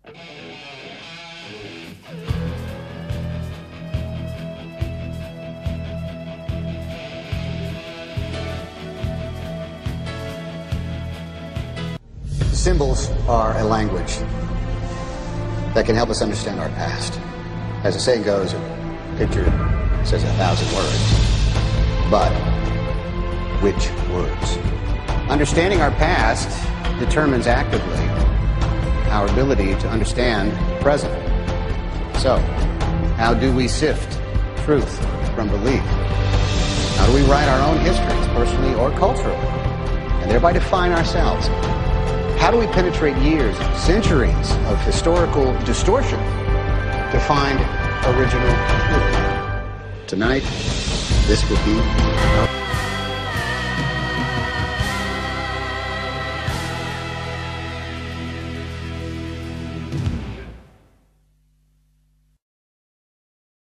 Symbols are a language that can help us understand our past. As the saying goes, a picture says 1,000 words, but which words? Understanding our past determines actively our ability to understand the present. So, how do we sift truth from belief? How do we write our own histories, personally or culturally, and thereby define ourselves? How do we penetrate years, centuries of historical distortion to find original truth? Tonight, this will be